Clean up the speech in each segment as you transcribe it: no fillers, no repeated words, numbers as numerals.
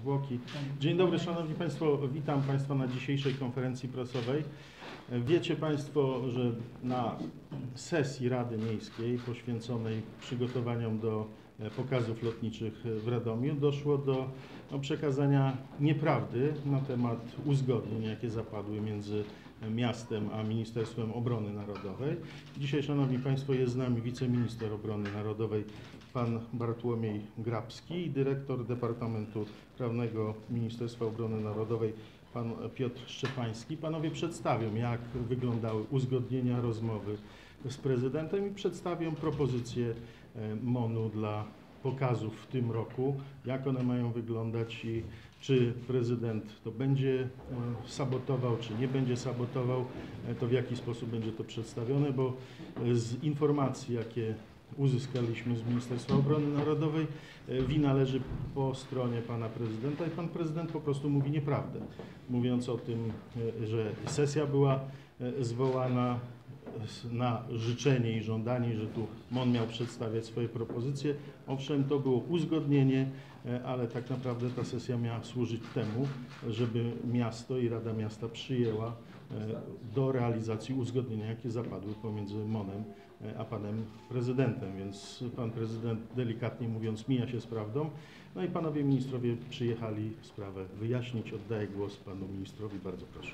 zwłoki. Dzień dobry Szanowni Państwo, witam Państwa na dzisiejszej konferencji prasowej. Wiecie Państwo, że na sesji Rady Miejskiej poświęconej przygotowaniom do pokazów lotniczych w Radomiu doszło do przekazania nieprawdy na temat uzgodnień, jakie zapadły między miastem a Ministerstwem Obrony Narodowej. Dzisiaj, Szanowni Państwo, jest z nami wiceminister obrony narodowej pan Bartłomiej Grabski i dyrektor Departamentu Prawnego Ministerstwa Obrony Narodowej pan Piotr Szczepański. Panowie przedstawią, jak wyglądały uzgodnienia, rozmowy z prezydentem i przedstawią propozycje MON-u dla pokazów w tym roku, jak one mają wyglądać i czy prezydent to będzie sabotował, czy nie będzie sabotował, to w jaki sposób będzie to przedstawione, bo z informacji, jakie uzyskaliśmy z Ministerstwa Obrony Narodowej, wina leży po stronie pana prezydenta i pan prezydent po prostu mówi nieprawdę, mówiąc o tym, że sesja była zwołana na życzenie i żądanie, że tu MON miał przedstawiać swoje propozycje. Owszem, to było uzgodnienie, ale tak naprawdę ta sesja miała służyć temu, żeby miasto i Rada Miasta przyjęła do realizacji uzgodnienia, jakie zapadły pomiędzy MON-em a panem prezydentem, więc pan prezydent, delikatnie mówiąc, mija się z prawdą. No i panowie ministrowie przyjechali sprawę wyjaśnić. Oddaję głos panu ministrowi. Bardzo proszę.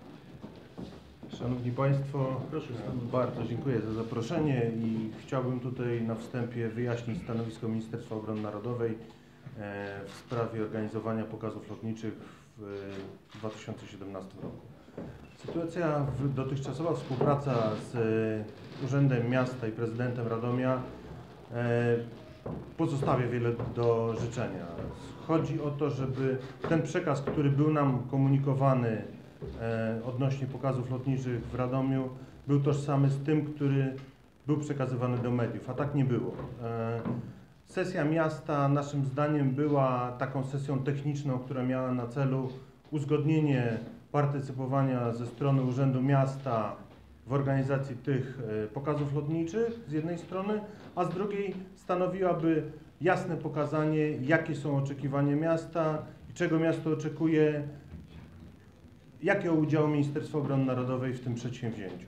Szanowni Państwo, bardzo dziękuję za zaproszenie i chciałbym tutaj na wstępie wyjaśnić stanowisko Ministerstwa Obrony Narodowej w sprawie organizowania pokazów lotniczych w 2017 roku. Dotychczasowa współpraca z Urzędem Miasta i prezydentem Radomia pozostawia wiele do życzenia. Chodzi o to, żeby ten przekaz, który był nam komunikowany odnośnie pokazów lotniczych w Radomiu, był tożsamy z tym, który był przekazywany do mediów, a tak nie było. Sesja miasta naszym zdaniem była taką sesją techniczną, która miała na celu uzgodnienie partycypowania ze strony Urzędu Miasta w organizacji tych pokazów lotniczych z jednej strony, a z drugiej stanowiłaby jasne pokazanie, jakie są oczekiwania miasta i czego miasto oczekuje, jakiego udziału Ministerstwa Obrony Narodowej w tym przedsięwzięciu.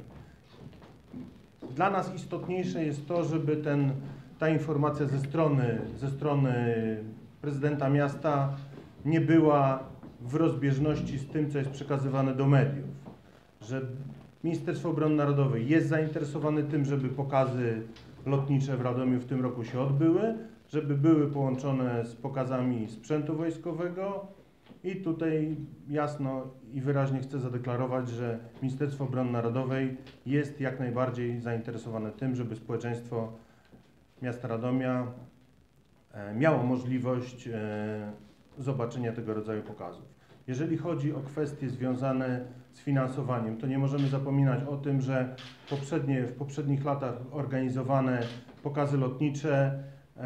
Dla nas istotniejsze jest to, żeby ta informacja ze strony prezydenta miasta nie była w rozbieżności z tym, co jest przekazywane do mediów. Że Ministerstwo Obrony Narodowej jest zainteresowane tym, żeby pokazy lotnicze w Radomiu w tym roku się odbyły, żeby były połączone z pokazami sprzętu wojskowego i tutaj jasno i wyraźnie chcę zadeklarować, że Ministerstwo Obrony Narodowej jest jak najbardziej zainteresowane tym, żeby społeczeństwo miasta Radomia miało możliwość zobaczenia tego rodzaju pokazów. Jeżeli chodzi o kwestie związane z finansowaniem, to nie możemy zapominać o tym, że w poprzednich latach organizowane pokazy lotnicze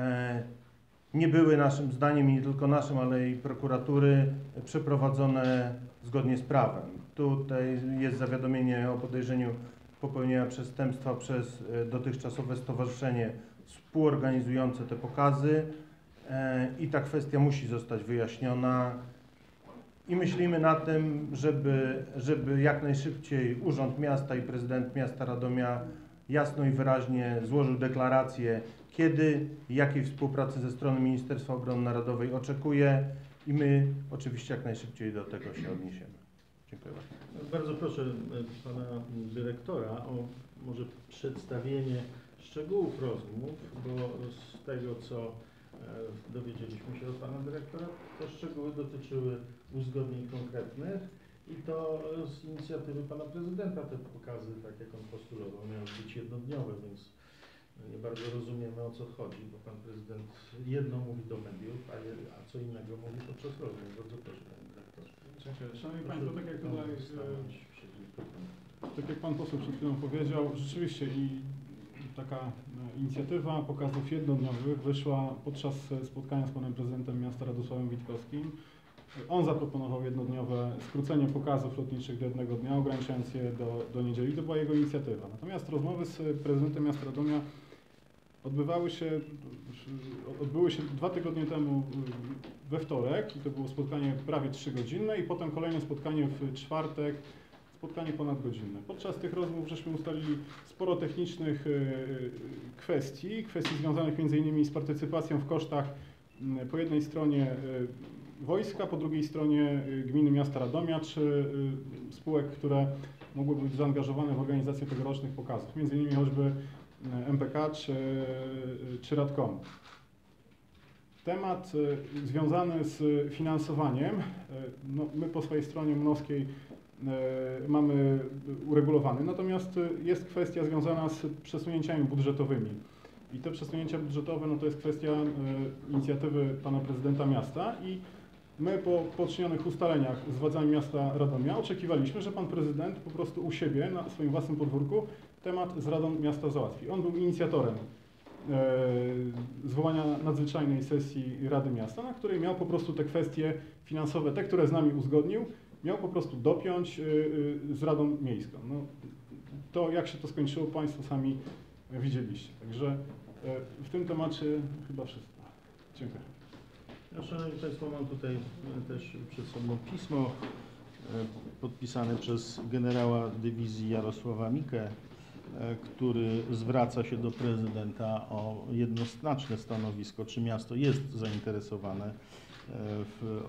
nie były naszym zdaniem, i nie tylko naszym, ale i prokuratury, przeprowadzone zgodnie z prawem. Tutaj jest zawiadomienie o podejrzeniu popełnienia przestępstwa przez dotychczasowe stowarzyszenie współorganizujące te pokazy i ta kwestia musi zostać wyjaśniona. I myślimy na tym, żeby jak najszybciej Urząd Miasta i prezydent miasta Radomia jasno i wyraźnie złożył deklarację, kiedy i jakiej współpracy ze strony Ministerstwa Obrony Narodowej oczekuje i my oczywiście jak najszybciej do tego się odniesiemy. Dziękuję bardzo. Bardzo proszę pana dyrektora o może przedstawienie szczegółów rozmów, bo z tego, co dowiedzieliśmy się od pana dyrektora, te szczegóły dotyczyły uzgodnień konkretnych i to z inicjatywy pana prezydenta te pokazy, tak jak on postulował, miały być jednodniowe, więc nie bardzo rozumiemy, o co chodzi, bo pan prezydent jedno mówi do mediów, a co innego mówi podczas rozmów. Bardzo proszę, panie dyrektorze. Szanowni Państwo, tak jak tutaj, tak jak pan poseł przed chwilą powiedział, rzeczywiście i taka inicjatywa pokazów jednodniowych wyszła podczas spotkania z panem prezydentem miasta Radosławem Witkowskim. On zaproponował jednodniowe skrócenie pokazów lotniczych do jednego dnia, ograniczając je do niedzieli. To była jego inicjatywa. Natomiast rozmowy z prezydentem miasta Radomia odbyły się 2 tygodnie temu we wtorek i to było spotkanie prawie 3-godzinne i potem kolejne spotkanie w czwartek, spotkanie ponadgodzinne. Podczas tych rozmów żeśmy ustalili sporo technicznych kwestii związanych m.in. z partycypacją w kosztach po jednej stronie wojska, po drugiej stronie gminy miasta Radomia, czy spółek, które mogłyby być zaangażowane w organizację tegorocznych pokazów, m.in. choćby MPK czy Radcom. Temat związany z finansowaniem, no, my po swojej stronie mnoskiej mamy uregulowany, natomiast jest kwestia związana z przesunięciami budżetowymi. I te przesunięcia budżetowe, no to jest kwestia inicjatywy pana prezydenta miasta i my po poczynionych ustaleniach z władzami miasta Radomia oczekiwaliśmy, że pan prezydent po prostu u siebie, na swoim własnym podwórku, temat z Radą Miasta załatwi. On był inicjatorem zwołania nadzwyczajnej sesji Rady Miasta, na której miał po prostu te kwestie finansowe, te, które z nami uzgodnił, miał po prostu dopiąć z Radą Miejską. No, to jak się to skończyło, Państwo sami widzieliście. Także w tym temacie chyba wszystko. Dziękuję. No, szanowni Państwo, mam tutaj też przed sobą pismo podpisane przez generała dywizji Jarosława Mikę, który zwraca się do prezydenta o jednoznaczne stanowisko, czy miasto jest zainteresowane w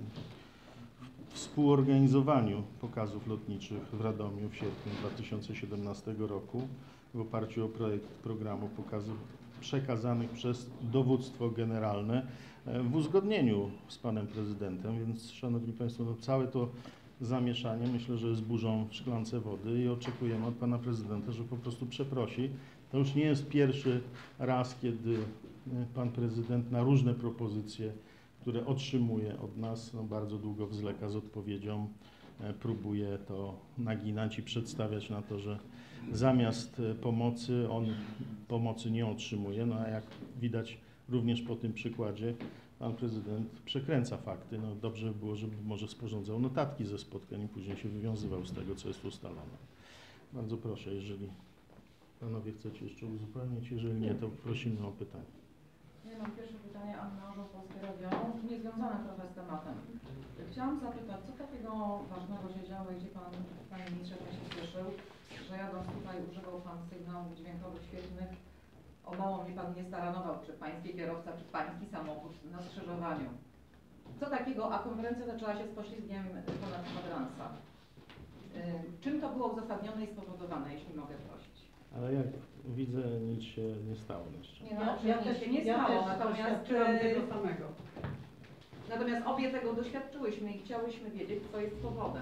współorganizowaniu pokazów lotniczych w Radomiu w sierpniu 2017 roku w oparciu o projekt programu pokazów przekazanych przez dowództwo generalne w uzgodnieniu z panem prezydentem, więc szanowni Państwo, no całe to zamieszanie myślę, że jest burzą w szklance wody i oczekujemy od pana prezydenta, że po prostu przeprosi. To już nie jest pierwszy raz, kiedy pan prezydent na różne propozycje, które otrzymuje od nas, no bardzo długo zwleka z odpowiedzią, próbuje to naginać i przedstawiać na to, że zamiast pomocy on pomocy nie otrzymuje. No a jak widać również po tym przykładzie, pan prezydent przekręca fakty. No dobrze by było, żeby może sporządzał notatki ze spotkań i później się wywiązywał z tego, co jest ustalone. Bardzo proszę, jeżeli panowie chcecie jeszcze uzupełnić, jeżeli nie, to prosimy o pytanie. Ja mam pierwsze pytanie, Anna Orzeł, Polskie Radio, niezwiązane trochę z tematem. Chciałam zapytać, co takiego ważnego się działo, gdzie pan, panie ministrze, się cieszył, że jadąc tutaj używał pan sygnałów dźwiękowych świetnych, o mało mnie pan nie staranował, czy pański kierowca, czy pański samochód na skrzyżowaniu. Co takiego, a konferencja zaczęła się z poślizgiem ponad kwadransa. Czym to było uzasadnione i spowodowane, jeśli mogę prosić? Ale jak widzę, nic się nie stało na szczęście. Nie, no, nic się nie stało, natomiast tego samego. Natomiast obie tego doświadczyłyśmy i chciałyśmy wiedzieć, co jest powodem.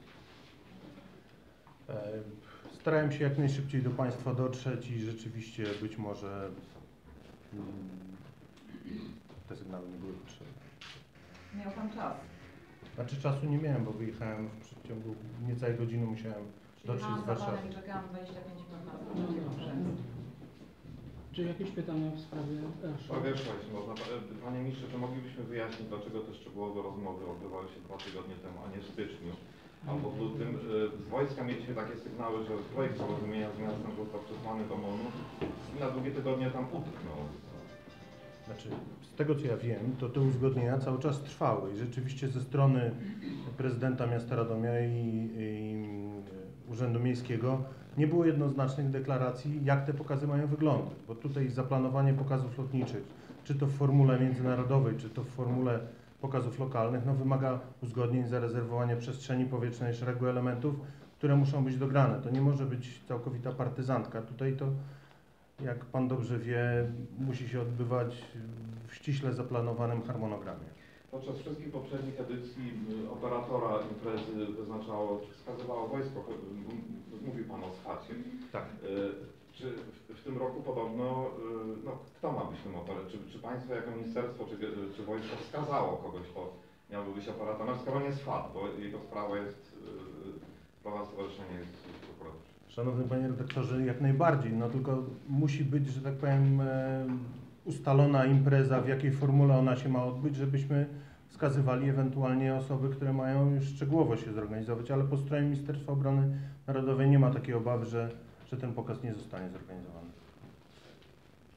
Starałem się jak najszybciej do Państwa dotrzeć i rzeczywiście być może te sygnały nie były potrzebne. Miał pan czas. Znaczy czasu nie miałem, bo wyjechałem w przeciągu niecałej godziny, musiałem dotrzeć z Za Warszawy. panem i czekałam 25 minut na rozpoczęcie konferencji. Czy jakieś pytania w sprawie Po pierwsze, jeśli można, panie ministrze, czy moglibyśmy wyjaśnić, dlaczego te szczegółowe rozmowy odbywały się 2 tygodnie temu, a nie w styczniu? Albo w lutym z wojska mieliśmy takie sygnały, że projekt porozumienia z miastem został przesłany do MON-u i na długie tygodnie tam utknął. Znaczy, z tego co ja wiem, to te uzgodnienia cały czas trwały i rzeczywiście ze strony prezydenta miasta Radomia i Urzędu Miejskiego nie było jednoznacznych deklaracji, jak te pokazy mają wyglądać, bo tutaj zaplanowanie pokazów lotniczych, czy to w formule międzynarodowej, czy to w formule pokazów lokalnych, no wymaga uzgodnień, zarezerwowania przestrzeni powietrznej, szeregu elementów, które muszą być dograne. To nie może być całkowita partyzantka. Tutaj to, jak Pan dobrze wie, musi się odbywać w ściśle zaplanowanym harmonogramie. Podczas wszystkich poprzednich edycji operatora imprezy wyznaczało, czy wskazywało wojsko, mówił Pan o SCHAT-ie. Tak. Czy w tym roku podobno, no kto ma być tym operatorem? Czy Państwo jako ministerstwo, czy wojsko wskazało kogoś, kto miałby być operatorem, skoro nie jest FAT, bo jego sprawa jest, sprawa stowarzyszenia jest w prokuraturze. Szanowny Panie Redaktorze, jak najbardziej, no tylko musi być, że tak powiem, ustalona impreza, w jakiej formule ona się ma odbyć, żebyśmy wskazywali ewentualnie osoby, które mają już szczegółowo się zorganizować, ale po stronie Ministerstwa Obrony Narodowej nie ma takiej obawy, że ten pokaz nie zostanie zorganizowany.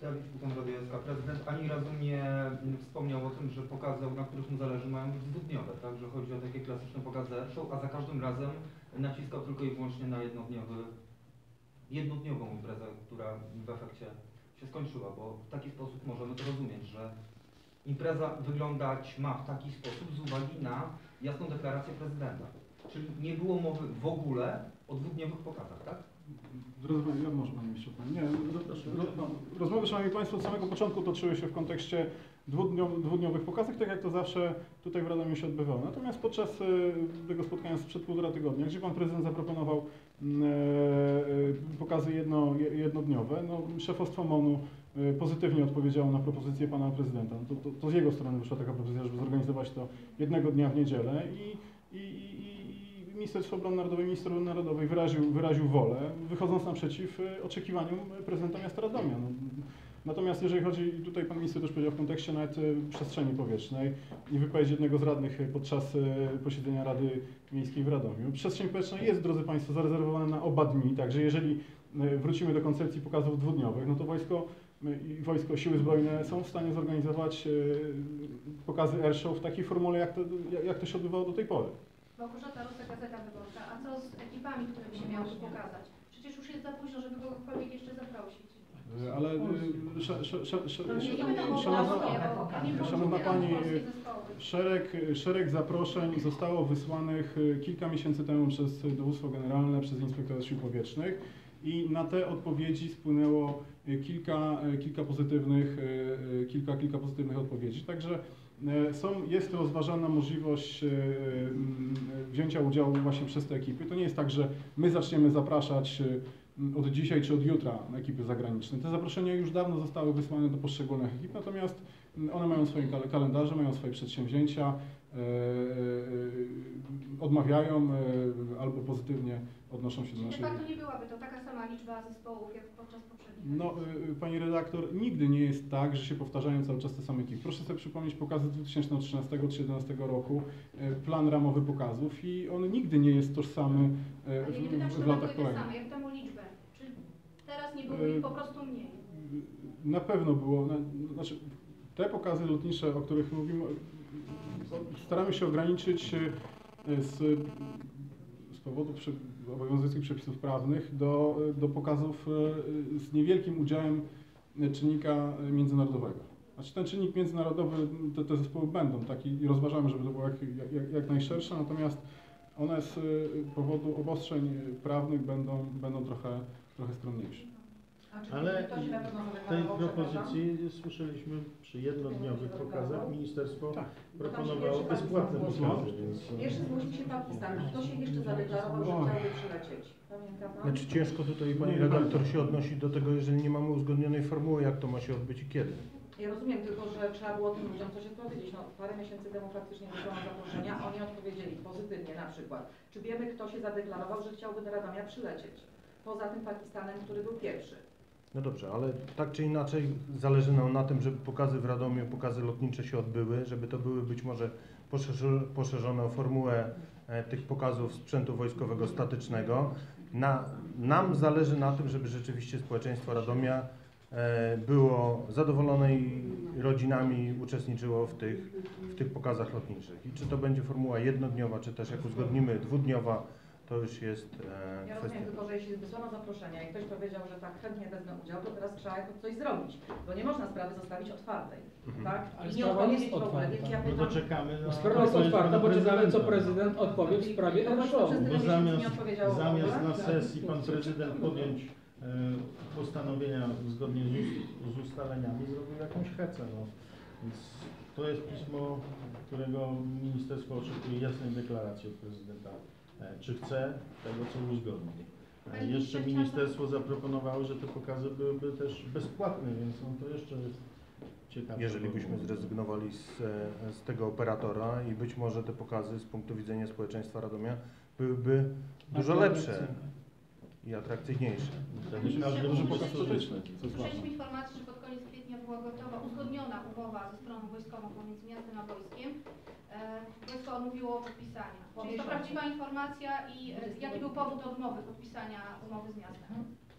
Dawid Puton-Radojewska. Prezydent ani razu nie wspomniał o tym, że pokazy, na których mu zależy, mają być dwudniowe, tak? Że chodzi o takie klasyczne pokazy airshow, a za każdym razem naciskał tylko i wyłącznie na jednodniową imprezę, która w efekcie się skończyła, bo w taki sposób możemy to rozumieć, że impreza wyglądać ma w taki sposób z uwagi na jasną deklarację prezydenta. Czyli nie było mowy w ogóle o dwudniowych pokazach, tak? Ja może Panie Ministrze, nie, rozmowy, Szanowni Państwo, od samego początku toczyły się w kontekście dwudniowych pokazów, tak jak to zawsze tutaj w Radomiu się odbywało. Natomiast podczas tego spotkania sprzed 1,5 tygodnia, gdzie Pan Prezydent zaproponował pokazy jednodniowe, no, szefostwo MON-u pozytywnie odpowiedziało na propozycję Pana Prezydenta. No to z jego strony wyszła taka propozycja, żeby zorganizować to jednego dnia w niedzielę i Ministerstwo Obrony Narodowej, Minister Obrony Narodowej wyraził wolę, wychodząc naprzeciw oczekiwaniom prezydenta miasta Radomia. No, natomiast jeżeli chodzi, tutaj Pan Minister też powiedział w kontekście nawet przestrzeni powietrznej i wypowiedzi jednego z radnych podczas posiedzenia Rady Miejskiej w Radomiu. Przestrzeń powietrzna jest, drodzy Państwo, zarezerwowana na oba dni, także jeżeli wrócimy do koncepcji pokazów dwudniowych, no to wojsko, siły zbrojne są w stanie zorganizować pokazy airshow w takiej formule, jak to się odbywało do tej pory. Małgorzata Rosa, Gazeta Wyborcza. A co z ekipami, które by się miały tu pokazać? Przecież już jest za późno, żeby kogokolwiek jeszcze zaprosić. Ale Szanowna Pani, szereg zaproszeń zostało wysłanych kilka miesięcy temu przez Dowództwo Generalne, przez Inspektorat Sił Powietrznych i na te odpowiedzi spłynęło kilka pozytywnych odpowiedzi. Także jest rozważana możliwość wzięcia udziału właśnie przez te ekipy. To nie jest tak, że my zaczniemy zapraszać od dzisiaj czy od jutra ekipy zagraniczne. Te zaproszenia już dawno zostały wysłane do poszczególnych ekip, natomiast one mają swoje kalendarze, mają swoje przedsięwzięcia, odmawiają albo pozytywnie odnoszą się do naszej... De facto nie byłaby to taka sama liczba zespołów jak podczas poprzednich. No, Pani redaktor, nigdy nie jest tak, że się powtarzają cały czas te same ekipy. Proszę sobie przypomnieć pokazy z 2013-2011 roku, plan ramowy pokazów i on nigdy nie jest tożsamy w latach kolejnych. Ja pytam o liczbę. Czy teraz nie było ich po prostu mniej? Na pewno było. Znaczy, te pokazy lotnicze, o których mówimy, staramy się ograniczyć z powodu obowiązujących przepisów prawnych do pokazów z niewielkim udziałem czynnika międzynarodowego. Znaczy ten czynnik międzynarodowy, te zespoły będą takie i rozważamy, żeby to było jak najszersze, natomiast one z powodu obostrzeń prawnych będą trochę skromniejsze. Ale w tej propozycji słyszeliśmy przy jednodniowych pokazach ministerstwo proponowało bezpłatne pokazy. Pierwszy zgłosił się Pakistan. Kto się jeszcze zadeklarował, że chciałby przylecieć? Pamięta Pan? Znaczy ciężko tutaj Pani redaktor się odnosi do tego, jeżeli nie mamy uzgodnionej formuły, jak to ma się odbyć i kiedy. Ja rozumiem tylko, że trzeba było tym ludziom coś odpowiedzieć. No, parę miesięcy temu faktycznie wysłałam zaproszenia, oni odpowiedzieli pozytywnie na przykład. Czy wiemy, kto się zadeklarował, że chciałby do Radomia przylecieć? Poza tym Pakistanem, który był pierwszy. No dobrze, ale tak czy inaczej zależy nam na tym, żeby pokazy w Radomiu, pokazy lotnicze się odbyły, żeby to były być może poszerzone o formułę tych pokazów sprzętu wojskowego statycznego. Nam zależy na tym, żeby rzeczywiście społeczeństwo Radomia było zadowolone i rodzinami uczestniczyło w tych pokazach lotniczych. I czy to będzie formuła jednodniowa, czy też jak uzgodnimy dwudniowa, to już jest Ja rozumiem tylko, że jeśli wysłano zaproszenia i ktoś powiedział, że tak chętnie wezmę udział, to teraz trzeba jakoś coś zrobić, bo nie można sprawy zostawić otwartej, tak? Ale I nie sprawa odpowiedzieć jest w ogóle, więc ja otwarta. No pytam... to czekamy na... Sprawa jest otwarta, bo czekamy, co prezydent odpowie w sprawie No właśnie, airshow. przez tyle Bo miesięcy nie odpowiedział w zamiast ogóle. na sesji pan prezydent podjąć postanowienia zgodnie z ustaleniami, zrobił jakąś hecę. No. Więc to jest pismo, którego ministerstwo oczekuje jasnej deklaracji od prezydenta, czy chce tego, co uzgodni. Jeszcze ministerstwo zaproponowało, że te pokazy byłyby też bezpłatne, więc no to jeszcze jest ciekawe. Jeżeli byśmy zrezygnowali z tego operatora i być może te pokazy z punktu widzenia społeczeństwa Radomia byłyby dużo lepsze i atrakcyjniejsze. Wtedy każdy może pokaz statyczny. Słyszeliśmy informację, że pod koniec kwietnia była gotowa, uzgodniona umowa ze stroną wojskową pomiędzy miastem a wojskiem. Wojsko odmówiło podpisania. Czy jest to prawdziwa informacja i jaki był powód odmowy podpisania umowy z miastem?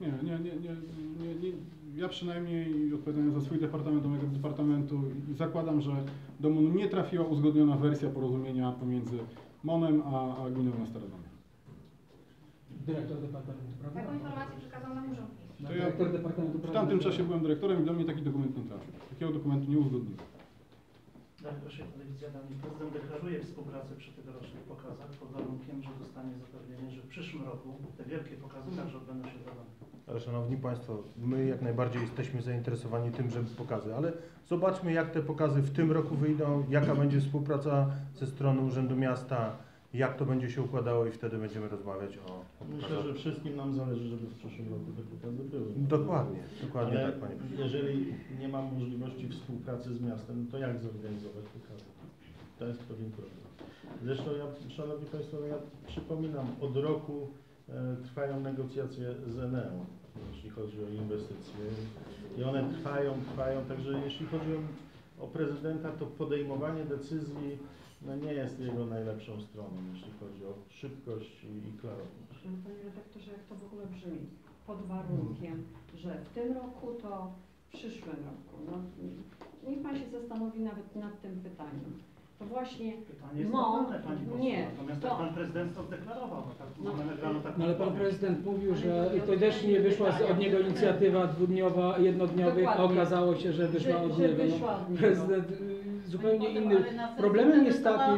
Ja przynajmniej odpowiadając za swój departament, do mojego departamentu, zakładam, że do MON-u nie trafiła uzgodniona wersja porozumienia pomiędzy MON-em a Gminą Miasta Radomia. Dyrektor Departamentu Prawa? Taką informację przekazał nam Urząd Miejski. To ja Dyrektor Departamentu w Prawa? tamtym czasie byłem dyrektorem i do mnie taki dokument nie trafił. Takiego dokumentu nie uzgodniłem. Proszę, telewizja Dani. Prezydent deklaruje współpracę przy tegorocznych pokazach pod warunkiem, że zostanie zapewnienie, że w przyszłym roku te wielkie pokazy także odbędą się w Radomiu. Ale Szanowni Państwo, my jak najbardziej jesteśmy zainteresowani tym, żeby pokazy, ale zobaczmy, jak te pokazy w tym roku wyjdą, jaka będzie współpraca ze strony Urzędu Miasta, jak to będzie się układało i wtedy będziemy rozmawiać o Myślę, pokazach. że wszystkim nam zależy, żeby w przyszłym roku te pokazy były. Dokładnie Ale tak, Panie Prezydencie. jeżeli nie mam możliwości współpracy z miastem, to jak zorganizować pokazy? To jest pewien problem. Zresztą ja, Szanowni Państwo, ja przypominam, od roku trwają negocjacje z Eneą, jeśli chodzi o inwestycje i one trwają, także jeśli chodzi o prezydenta, to podejmowanie decyzji nie jest jego najlepszą stroną, jeśli chodzi o szybkość i klarowność. Panie redaktorze, jak to w ogóle brzmi? Pod warunkiem, że w tym roku to w przyszłym roku. No, niech Pan się zastanowi nawet nad tym pytaniem. To właśnie Pytanie jest MON, normalne, Pani poseł. nie, Natomiast to- jak Pan Prezydent to zdeklarował, no tak, mamy nagraną taką No ale Pan wypowiedź. Prezydent mówił, że to też nie wyszła od niego inicjatywa dwudniowa, jednodniowych, a Dokładnie. okazało się, że wyszła od że niego. wyszła od niego. Prezydent zupełnie inny. Problemem jest taki,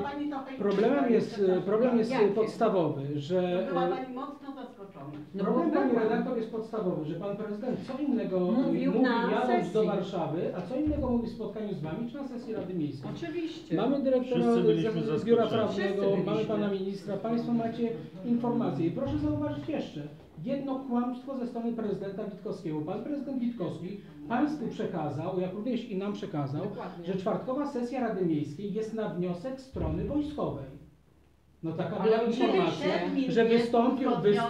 problem jest Jakie? podstawowy, że Pani mocno zaskoczona. problem, Pani redaktor, jest podstawowy, że Pan Prezydent co innego Mówił mówi na jadąc sesji. do Warszawy, a co innego mówi w spotkaniu z Wami czy na sesji Rady Miejskiej. Oczywiście. Mamy dyrektora Wszyscy byliśmy z zaskoczeni. biura Wszyscy prawnego, byliśmy. mamy pana ministra, Państwo macie informacje. I proszę zauważyć jeszcze jedno kłamstwo ze strony prezydenta Witkowskiego. Pan prezydent Witkowski Państwu przekazał, jak również i nam przekazał, Dokładnie. że czwartkowa sesja Rady Miejskiej jest na wniosek strony wojskowej. No taka Ale była informacja, termin że jest wystąpił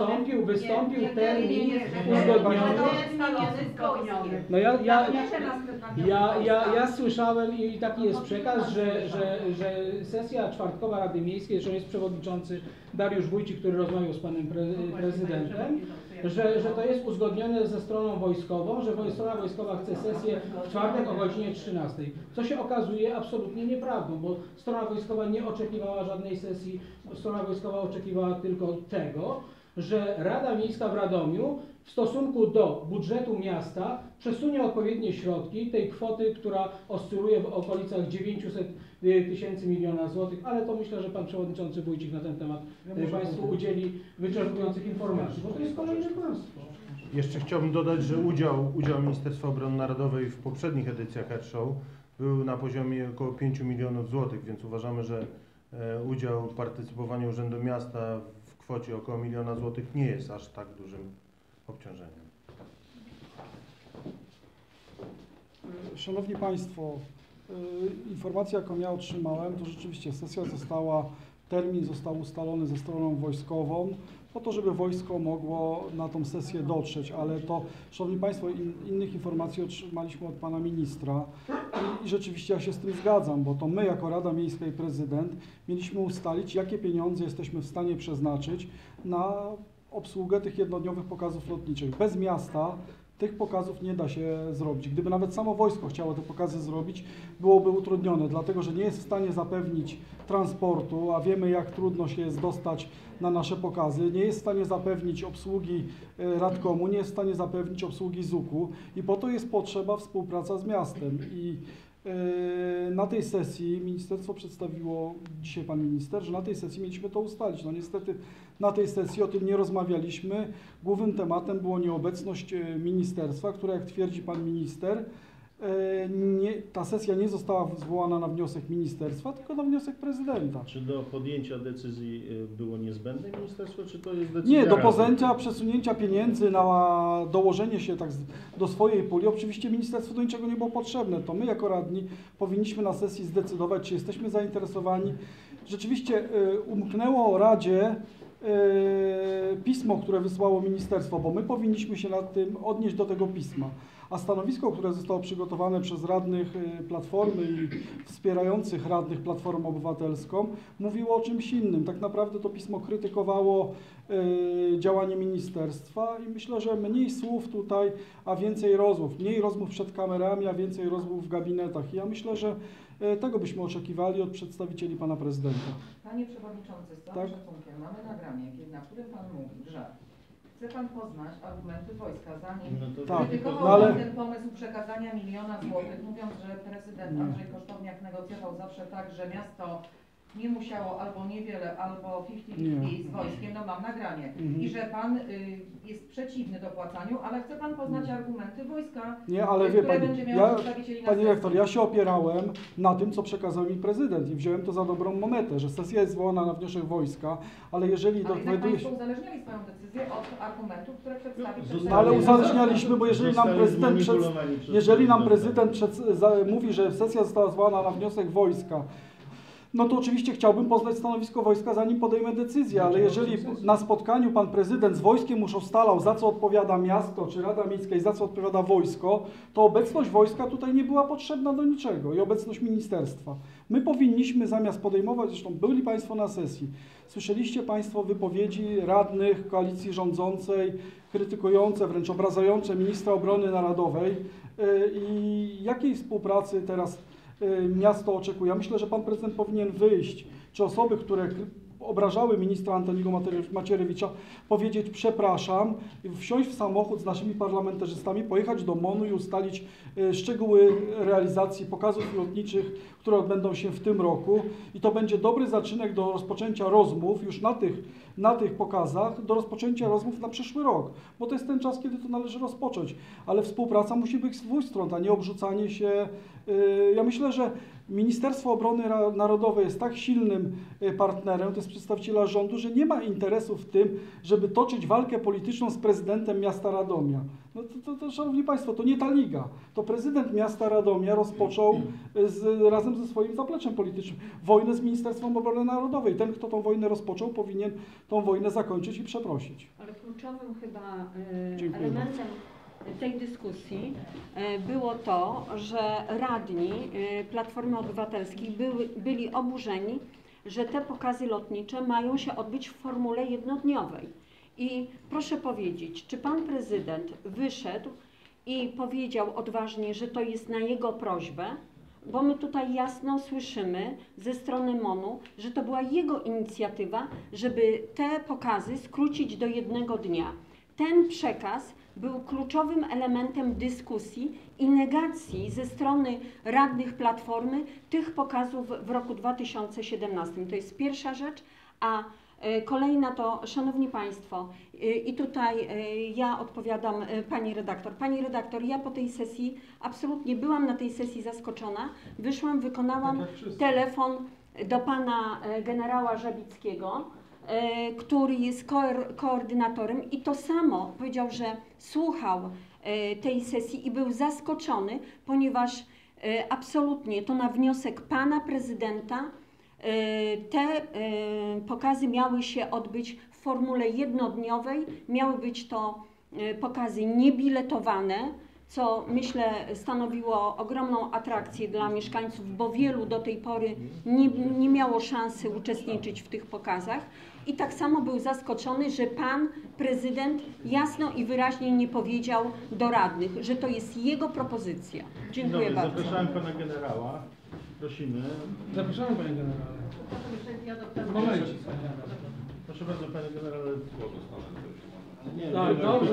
termin uzgodniony. No ja słyszałem i taki jest przekaz, że sesja czwartkowa Rady Miejskiej, że jest przewodniczący Dariusz Wójcik, który rozmawiał z panem prezydentem, że to jest uzgodnione ze stroną wojskową, że strona wojskowa chce sesję w czwartek o godzinie 13. Co się okazuje absolutnie nieprawdą, bo strona wojskowa nie oczekiwała żadnej sesji, strona wojskowa oczekiwała tylko tego, że Rada Miejska w Radomiu w stosunku do budżetu miasta przesunie odpowiednie środki tej kwoty, która oscyluje w okolicach 900 tysięcy miliona złotych, ale to myślę, że pan przewodniczący Wójcik na ten temat Państwu udzieli wyczerpujących informacji, bo to jest kolejne kłamstwo. Jeszcze chciałbym dodać, że udział Ministerstwa Obrony Narodowej w poprzednich edycjach Airshow był na poziomie około 5 milionów złotych, więc uważamy, że udział, partycypowanie Urzędu Miasta w kwocie około 1 miliona złotych nie jest aż tak dużym obciążeniem. Szanowni Państwo, informacja, jaką ja otrzymałem, to rzeczywiście sesja termin został ustalony ze stroną wojskową, po to, żeby wojsko mogło na tą sesję dotrzeć, ale to, Szanowni Państwo, innych informacji otrzymaliśmy od Pana Ministra i rzeczywiście ja się z tym zgadzam, bo to my jako Rada Miejska i Prezydent mieliśmy ustalić, jakie pieniądze jesteśmy w stanie przeznaczyć na obsługę tych jednodniowych pokazów lotniczych. Bez miasta tych pokazów nie da się zrobić. Gdyby nawet samo wojsko chciało te pokazy zrobić, byłoby utrudnione, dlatego że nie jest w stanie zapewnić transportu, a wiemy, jak trudno się jest dostać na nasze pokazy, nie jest w stanie zapewnić obsługi Radkomu, nie jest w stanie zapewnić obsługi ZUK-u i po to jest potrzeba współpraca z miastem. I na tej sesji ministerstwo przedstawiło, dzisiaj pan minister, że na tej sesji mieliśmy to ustalić. No niestety na tej sesji o tym nie rozmawialiśmy. Głównym tematem była nieobecność ministerstwa, która, jak twierdzi pan minister, ta sesja nie została zwołana na wniosek ministerstwa, tylko na wniosek prezydenta. Czy do podjęcia decyzji było niezbędne ministerstwo, czy to jest decyzja Nie, do Rady? przesunięcia pieniędzy na dołożenie się tak do swojej puli, oczywiście ministerstwu do niczego nie było potrzebne. To my jako radni powinniśmy na sesji zdecydować, czy jesteśmy zainteresowani. Rzeczywiście umknęło Radzie pismo, które wysłało ministerstwo, bo my powinniśmy się nad tym odnieść do tego pisma. A stanowisko, które zostało przygotowane przez radnych Platformy i wspierających radnych Platformą Obywatelską, mówiło o czymś innym. Tak naprawdę to pismo krytykowało działanie ministerstwa i myślę, że mniej słów tutaj, a więcej rozmów. Mniej rozmów przed kamerami, a więcej rozmów w gabinetach. I ja myślę, że tego byśmy oczekiwali od przedstawicieli pana prezydenta. Panie Przewodniczący, z całym szacunkiem, mamy nagranie, na którym Pan mówi, że chce Pan poznać argumenty wojska, zanim krytykował Pan ten pomysł przekazania 1 000 000 złotych, mówiąc, że prezydent Andrzej Kosztowniak negocjował zawsze tak, że miasto nie musiało albo niewiele, albo 50-50 z wojskiem, no mam nagranie. I że Pan jest przeciwny dopłacaniu, ale chce Pan poznać argumenty wojska, nie, ale wie które Pani, będzie miało przedstawicieli na Pani sesji. rektor, ja się opierałem na tym, co przekazał mi prezydent i wziąłem to za dobrą monetę, że sesja jest zwołana na wniosek wojska, ale jeżeli Ale jednak dowiaduje się... Państwo uzależniali swoją decyzję od argumentów, które przedstawił No, ale uzależnialiśmy, bo jeżeli nam prezydent mówi, że sesja została zwołana na wniosek wojska, no to oczywiście chciałbym poznać stanowisko wojska, zanim podejmę decyzję, ale jeżeli na spotkaniu pan prezydent z wojskiem już ustalał, za co odpowiada miasto czy Rada Miejska i za co odpowiada wojsko, to obecność wojska tutaj nie była potrzebna do niczego i obecność ministerstwa. My powinniśmy zamiast podejmować, zresztą byli Państwo na sesji, słyszeliście Państwo wypowiedzi radnych koalicji rządzącej, krytykujące, wręcz obrażające ministra obrony narodowej i jakiej współpracy teraz miasto oczekuje. Ja myślę, że pan prezydent powinien wyjść, czy osoby, które obrażały ministra Antoniego Macierewicza, powiedzieć przepraszam, wsiąść w samochód z naszymi parlamentarzystami, pojechać do MON-u i ustalić szczegóły realizacji pokazów lotniczych, które odbędą się w tym roku i to będzie dobry zaczynek do rozpoczęcia rozmów już na tych pokazach, do rozpoczęcia rozmów na przyszły rok, bo to jest ten czas, kiedy to należy rozpocząć, ale współpraca musi być z dwóch stron, a nie obrzucanie się. Ja myślę, że Ministerstwo Obrony Narodowej jest tak silnym partnerem, to jest przedstawiciela rządu, że nie ma interesu w tym, żeby toczyć walkę polityczną z prezydentem miasta Radomia. No to szanowni Państwo, to nie ta liga. To prezydent miasta Radomia rozpoczął razem ze swoim zapleczem politycznym wojnę z Ministerstwem Obrony Narodowej. Ten, kto tą wojnę rozpoczął, powinien tą wojnę zakończyć i przeprosić. Ale kluczowym chyba elementem tej dyskusji było to, że radni Platformy Obywatelskiej byli oburzeni, że te pokazy lotnicze mają się odbyć w formule jednodniowej. I proszę powiedzieć, czy pan prezydent wyszedł i powiedział odważnie, że to jest na jego prośbę, bo my tutaj jasno słyszymy ze strony MON-u, że to była jego inicjatywa, żeby te pokazy skrócić do 1 dnia. Ten przekaz był kluczowym elementem dyskusji i negacji ze strony radnych Platformy tych pokazów w roku 2017. To jest pierwsza rzecz, a kolejna to, szanowni Państwo, i tutaj ja odpowiadam Pani redaktor. Pani redaktor, ja po tej sesji absolutnie byłam na tej sesji zaskoczona, wyszłam, wykonałam telefon do Pana generała Żabickiego, który jest koordynatorem i to samo powiedział, że słuchał tej sesji i był zaskoczony, ponieważ absolutnie to na wniosek Pana prezydenta te pokazy miały się odbyć w formule jednodniowej, miały być to pokazy niebiletowane, co myślę stanowiło ogromną atrakcję dla mieszkańców, bo wielu do tej pory nie miało szansy uczestniczyć w tych pokazach. I tak samo był zaskoczony, że pan prezydent jasno i wyraźnie nie powiedział do radnych, że to jest jego propozycja. Dziękuję bardzo. Zapraszałem pana generała. Prosimy. Zapraszamy panie generale. Momencie. Proszę bardzo, panie generale. Nie, tak, dobrze.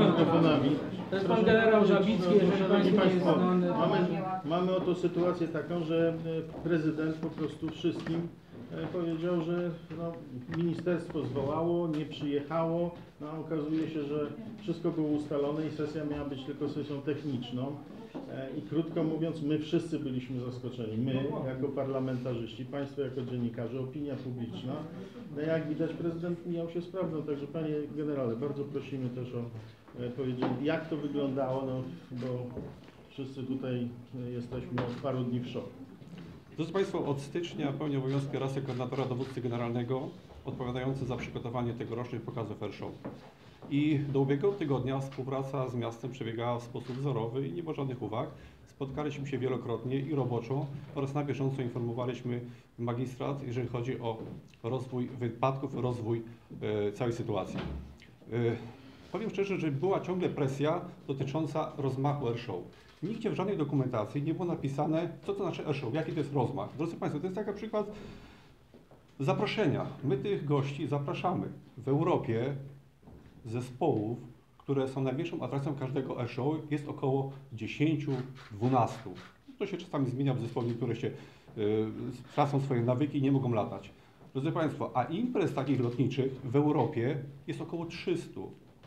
To jest pan generał Żabicki, jeżeli Państwu nie jest znany. Mamy oto sytuację taką, że prezydent po prostu wszystkim powiedział, że no, ministerstwo zwołało, nie przyjechało, no, okazuje się, że wszystko było ustalone i sesja miała być tylko sesją techniczną i krótko mówiąc, my wszyscy byliśmy zaskoczeni, my jako parlamentarzyści, Państwo jako dziennikarze, opinia publiczna, no jak widać prezydent mijał się z prawdą, także panie generale, bardzo prosimy też o powiedzenie, jak to wyglądało, no, bo wszyscy tutaj jesteśmy od paru dni w szoku. Drodzy Państwo, od stycznia pełni obowiązki raz koordynatora dowódcy generalnego odpowiadający za przygotowanie tegorocznych pokazów Air Show. I do ubiegłego tygodnia współpraca z miastem przebiegała w sposób wzorowy i nie było żadnych uwag. Spotkaliśmy się wielokrotnie i roboczo oraz na bieżąco informowaliśmy magistrat, jeżeli chodzi o rozwój wypadków, rozwój całej sytuacji. Powiem szczerze, że była ciągle presja dotycząca rozmachu airshow. Nigdzie w żadnej dokumentacji nie było napisane, co to znaczy airshow, jaki to jest rozmach. Drodzy Państwo, to jest taki przykład zaproszenia. My tych gości zapraszamy. W Europie zespołów, które są największą atrakcją każdego airshow, jest około 10-12. To się czasami zmienia w zespołach, które się tracą swoje nawyki i nie mogą latać. Drodzy Państwo, a imprez takich lotniczych w Europie jest około 300.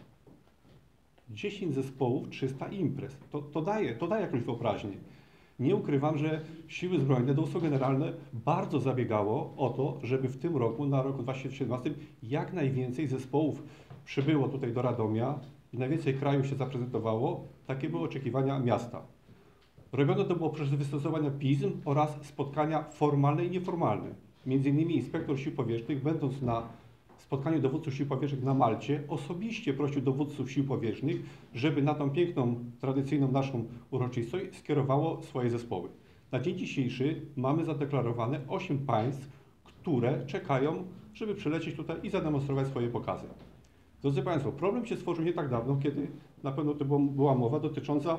10 zespołów, 300 imprez. To daje jakąś wyobraźnię. Nie ukrywam, że Siły Zbrojne, Dowództwo Generalne bardzo zabiegało o to, żeby w tym roku, na roku 2017, jak najwięcej zespołów przybyło tutaj do Radomia i najwięcej krajów się zaprezentowało. Takie były oczekiwania miasta. Robione to było przez wystosowania pism oraz spotkania formalne i nieformalne. Między innymi inspektor Sił Powietrznych, będąc na spotkaniu dowódców Sił Powietrznych na Malcie, osobiście prosił dowódców Sił Powietrznych, żeby na tą piękną, tradycyjną naszą uroczystość skierowało swoje zespoły. Na dzień dzisiejszy mamy zadeklarowane 8 państw, które czekają, żeby przylecieć tutaj i zademonstrować swoje pokazy. Drodzy Państwo, problem się stworzył nie tak dawno, kiedy na pewno to była mowa dotycząca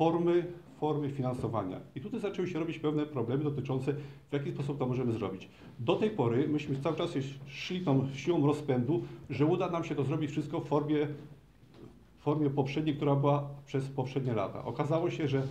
formy finansowania. I tutaj zaczęły się robić pewne problemy dotyczące, w jaki sposób to możemy zrobić. Do tej pory myśmy cały czas szli tą siłą rozpędu, że uda nam się to zrobić wszystko w formie poprzedniej, która była przez poprzednie lata. Okazało się, że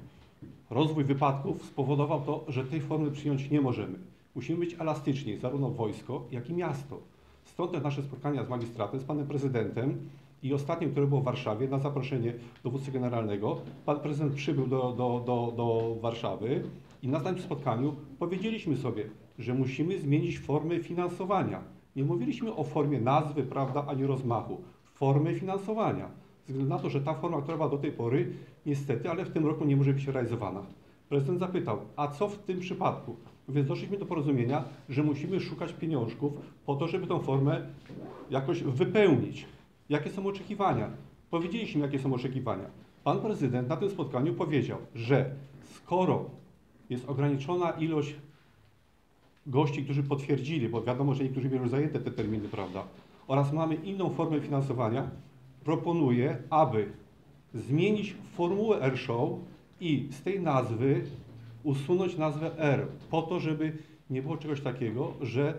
rozwój wypadków spowodował to, że tej formy przyjąć nie możemy. Musimy być elastyczni, zarówno wojsko, jak i miasto. Stąd też nasze spotkania z magistratem, z panem prezydentem i ostatnie, które było w Warszawie, na zaproszenie dowódcy generalnego. Pan prezydent przybył do Warszawy i na tym spotkaniu powiedzieliśmy sobie, że musimy zmienić formę finansowania. Nie mówiliśmy o formie nazwy, prawda, ani rozmachu. Formy finansowania. Ze względu na to, że ta forma, która była do tej pory, niestety, ale w tym roku nie może być realizowana. Prezydent zapytał, a co w tym przypadku? Więc doszliśmy do porozumienia, że musimy szukać pieniążków po to, żeby tą formę jakoś wypełnić. Jakie są oczekiwania? Powiedzieliśmy, jakie są oczekiwania. Pan prezydent na tym spotkaniu powiedział, że skoro jest ograniczona ilość gości, którzy potwierdzili, bo wiadomo, że niektórzy mieli zajęte te terminy, prawda, oraz mamy inną formę finansowania, proponuje, aby zmienić formułę airshow i z tej nazwy usunąć nazwę R, po to, żeby nie było czegoś takiego, że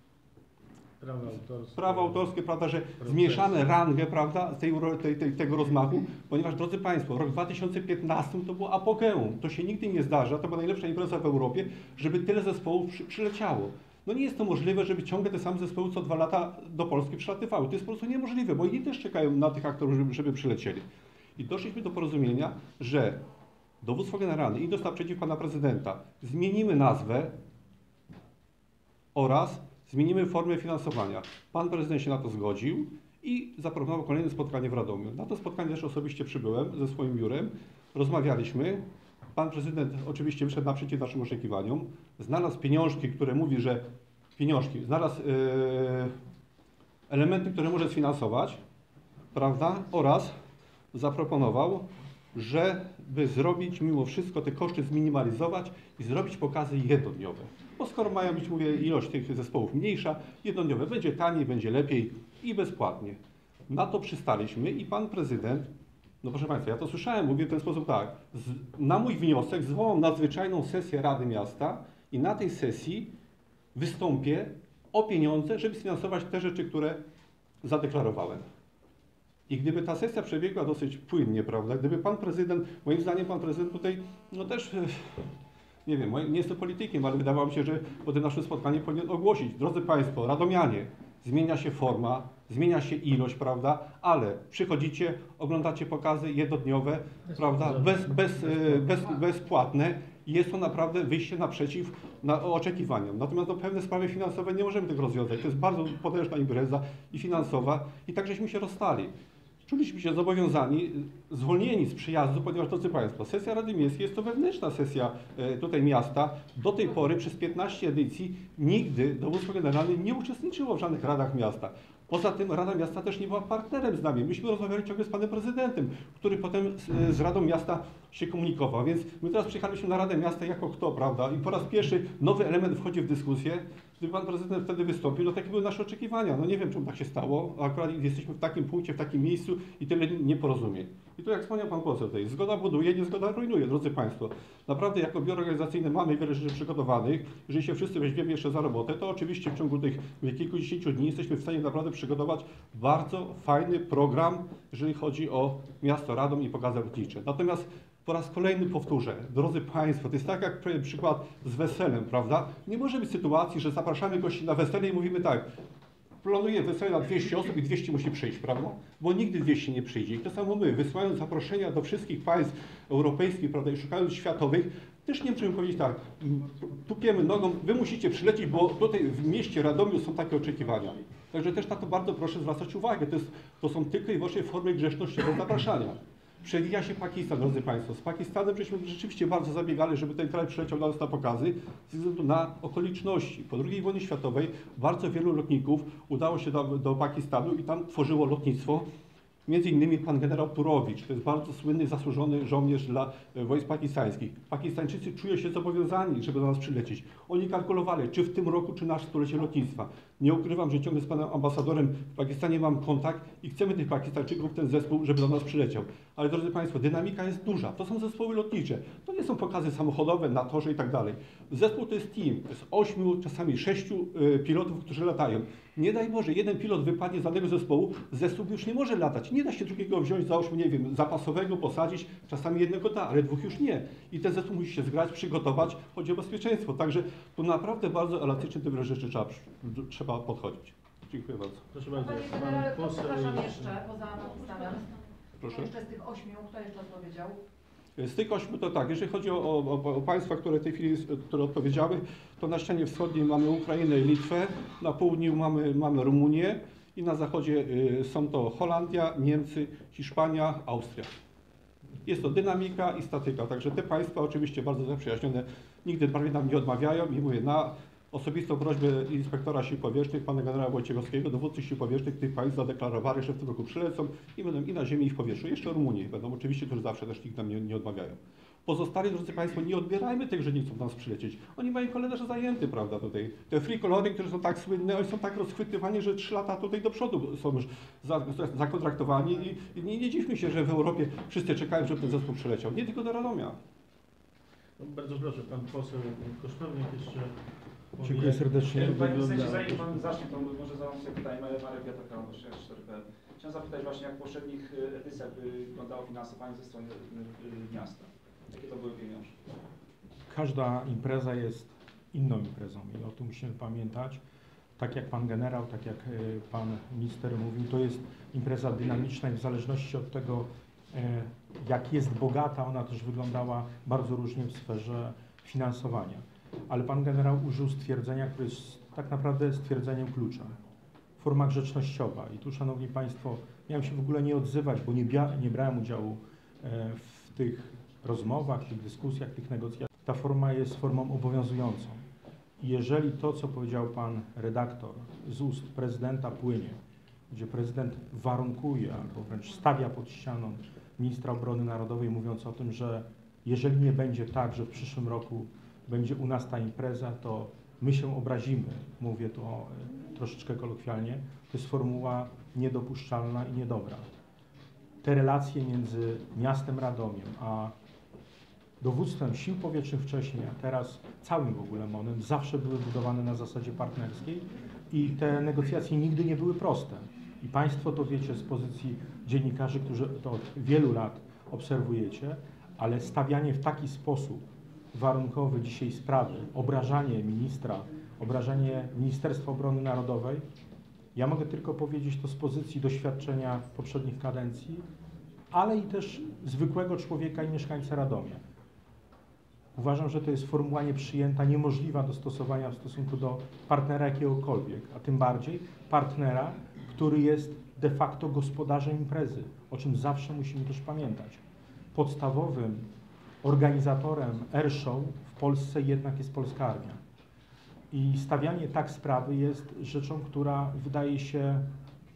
prawa autorskie, prawda, że zmniejszamy rangę, prawda, tego rozmachu, ponieważ, drodzy Państwo, rok 2015 to było apogeum. To się nigdy nie zdarza, to była najlepsza impreza w Europie, żeby tyle zespołów przyleciało. No nie jest to możliwe, żeby ciągle te same zespoły co 2 lata do Polski przylatywały. To jest po prostu niemożliwe, bo inni też czekają na tych aktorów, żeby przylecieli. I doszliśmy do porozumienia, że Dowództwo Generalne, idąc naprzeciw pana prezydenta, zmienimy nazwę oraz zmienimy formę finansowania. Pan prezydent się na to zgodził i zaproponował kolejne spotkanie w Radomiu. Na to spotkanie też osobiście przybyłem ze swoim biurem, rozmawialiśmy. Pan prezydent oczywiście wyszedł naprzeciw naszym oczekiwaniom, znalazł pieniążki, które mówi, że znalazł elementy, które może sfinansować, prawda, oraz zaproponował, żeby zrobić mimo wszystko te koszty zminimalizować i zrobić pokazy jednodniowe. Bo skoro mają być, mówię, ilość tych zespołów mniejsza, jednodniowe będzie taniej, będzie lepiej i bezpłatnie. Na to przystaliśmy i pan prezydent, no proszę Państwa, ja to słyszałem, mówię w ten sposób tak, na mój wniosek zwołam nadzwyczajną sesję Rady Miasta i na tej sesji wystąpię o pieniądze, żeby sfinansować te rzeczy, które zadeklarowałem. I gdyby ta sesja przebiegła dosyć płynnie, prawda, gdyby pan prezydent, moim zdaniem pan prezydent tutaj, no też, nie wiem, nie jestem politykiem, ale wydawało mi się, że po tym naszym spotkaniu powinien ogłosić, drodzy Państwo, radomianie, zmienia się forma, zmienia się ilość, prawda, ale przychodzicie, oglądacie pokazy jednodniowe, prawda, bezpłatne i jest to naprawdę wyjście naprzeciw oczekiwaniom. Natomiast no, pewne sprawy finansowe nie możemy tego rozwiązać. To jest bardzo potężna impreza i finansowa i tak żeśmy się rozstali. Czuliśmy się zobowiązani, zwolnieni z przyjazdu, ponieważ, drodzy Państwo, sesja Rady Miejskiej jest to wewnętrzna sesja tutaj miasta. Do tej pory przez 15 edycji nigdy Dowództwo Generalne nie uczestniczyło w żadnych radach miasta. Poza tym Rada Miasta też nie była partnerem z nami. Myśmy rozmawiali ciągle z panem prezydentem, który potem z Radą Miasta się komunikował. Więc my teraz przyjechaliśmy na Radę Miasta jako kto, prawda? I po raz pierwszy nowy element wchodzi w dyskusję. Gdyby pan prezydent wtedy wystąpił, no takie były nasze oczekiwania. No nie wiem, czemu tak się stało. Akurat jesteśmy w takim punkcie, w takim miejscu i tyle nieporozumień. I tu jak wspomniał pan poseł tutaj, zgoda buduje, niezgoda rujnuje, drodzy państwo. Naprawdę jako biuro organizacyjne mamy wiele rzeczy przygotowanych. Jeżeli się wszyscy weźmiemy jeszcze za robotę, to oczywiście w ciągu tych kilkudziesięciu dni jesteśmy w stanie naprawdę przygotować bardzo fajny program, jeżeli chodzi o miasto Radom i pokazy lotnicze. Natomiast po raz kolejny powtórzę, drodzy państwo, to jest tak jak przykład z weselem, prawda? Nie może być sytuacji, że zapraszamy gości na wesele i mówimy tak, planuję wesele na 200 osób i 200 musi przyjść, prawda? Bo nigdy 200 nie przyjdzie. I to samo my, wysyłając zaproszenia do wszystkich państw europejskich, prawda, i szukając światowych, też nie możemy powiedzieć tak, tupiemy nogą, wy musicie przylecieć, bo tutaj w mieście Radomiu są takie oczekiwania. Także też na to bardzo proszę zwracać uwagę. To są tylko i wyłącznie formy grzecznościowe zapraszania. Przewija się Pakistan, drodzy państwo. Z Pakistanem żeśmy rzeczywiście bardzo zabiegali, żeby ten kraj przyleciał do nas na pokazy, ze względu na okoliczności. Po II wojnie światowej bardzo wielu lotników udało się do Pakistanu i tam tworzyło lotnictwo. Między innymi pan generał Turowicz, to jest bardzo słynny, zasłużony żołnierz dla wojsk pakistańskich. Pakistańczycy czują się zobowiązani, żeby do nas przylecieć. Oni kalkulowali, czy w tym roku, czy nasze stulecie lotnictwa. Nie ukrywam, że ciągle z panem ambasadorem w Pakistanie mam kontakt i chcemy tych Pakistańczyków, ten zespół, żeby do nas przyleciał. Ale drodzy państwo, dynamika jest duża. To są zespoły lotnicze. To nie są pokazy samochodowe na torze i tak dalej. Zespół to jest team. To jest 8, czasami 6 pilotów, którzy latają. Nie daj Boże, jeden pilot wypadnie z danego zespołu, zespół już nie może latać. Nie da się drugiego wziąć, załóżmy, nie wiem, zapasowego, posadzić, czasami jednego da, ale dwóch już nie. I ten zespół musi się zgrać, przygotować, chodzi o bezpieczeństwo. Także tu naprawdę bardzo elastycznie do wielu rzeczy trzeba podchodzić. Dziękuję bardzo. Proszę bardzo, Panie pan generale, poseł. przepraszam jeszcze, poza Pakistanem. Proszę. Jeszcze z tych 8, kto jeszcze odpowiedział? Z tych 8 to tak, jeżeli chodzi o państwa, które w tej chwili które odpowiedziały, to na ścianie wschodniej mamy Ukrainę i Litwę, na południu mamy Rumunię i na zachodzie są to Holandia, Niemcy, Hiszpania, Austria. Jest to dynamika i statyka, także te państwa oczywiście bardzo zaprzyjaźnione, nigdy prawie nam nie odmawiają i mówię, na osobistą prośbę inspektora sił powietrznych, pana generała Wojciechowskiego, dowódcy sił powietrznych tych państw zadeklarowali, że w tym roku przylecą i będą i na ziemi, i w powietrzu. Jeszcze Rumunii będą oczywiście, którzy zawsze też nikt nam nie odmawiają. Pozostali, drodzy państwo, nie odbierajmy tych, że nie chcą do nas przylecieć. Oni mają kalendarze zajęty, prawda, tutaj. Te free colory, które są tak słynne, oni są tak rozchwytywani, że 3 lata tutaj do przodu są już zakontraktowani i nie dziwmy się, że w Europie wszyscy czekają, żeby ten zespół przyleciał. Nie tylko do Radomia. No, bardzo proszę, pan poseł Kosztownik jeszcze. Dziękuję serdecznie. Panie Prezydencie, zanim pan zacznie, to może zadam sobie pytanie. Marek Wiatraka, 4P. Chciałem zapytać właśnie, jak w poprzednich edycjach wyglądało finansowanie ze strony miasta. Jakie to były pieniądze? Każda impreza jest inną imprezą i o tym musimy pamiętać. Tak jak pan generał, tak jak pan minister mówił, to jest impreza dynamiczna i w zależności od tego, jak jest bogata, ona też wyglądała bardzo różnie w sferze finansowania. Ale pan generał użył stwierdzenia, które jest tak naprawdę stwierdzeniem klucza. Forma grzecznościowa. I tu, szanowni państwo, miałem się w ogóle nie odzywać, bo nie brałem udziału w tych rozmowach, tych dyskusjach, tych negocjacjach. Ta forma jest formą obowiązującą. I jeżeli to, co powiedział pan redaktor z ust prezydenta płynie, gdzie prezydent warunkuje albo wręcz stawia pod ścianą ministra obrony narodowej, mówiąc o tym, że jeżeli nie będzie tak, że w przyszłym roku będzie u nas ta impreza, to my się obrazimy. Mówię to troszeczkę kolokwialnie. To jest formuła niedopuszczalna i niedobra. Te relacje między miastem Radomiem a dowództwem sił powietrznych wcześniej, a teraz całym w ogóle MON-em zawsze były budowane na zasadzie partnerskiej i te negocjacje nigdy nie były proste. I państwo to wiecie z pozycji dziennikarzy, którzy to od wielu lat obserwujecie, ale stawianie w taki sposób warunkowy dzisiaj sprawy, obrażanie ministra, obrażanie Ministerstwa Obrony Narodowej, ja mogę tylko powiedzieć to z pozycji doświadczenia poprzednich kadencji, ale i też zwykłego człowieka i mieszkańca Radomia. Uważam, że to jest formuła nieprzyjęta, niemożliwa do stosowania w stosunku do partnera jakiegokolwiek, a tym bardziej partnera, który jest de facto gospodarzem imprezy, o czym zawsze musimy też pamiętać. Podstawowym organizatorem airshow w Polsce jednak jest polska armia. I stawianie tak sprawy jest rzeczą, która wydaje się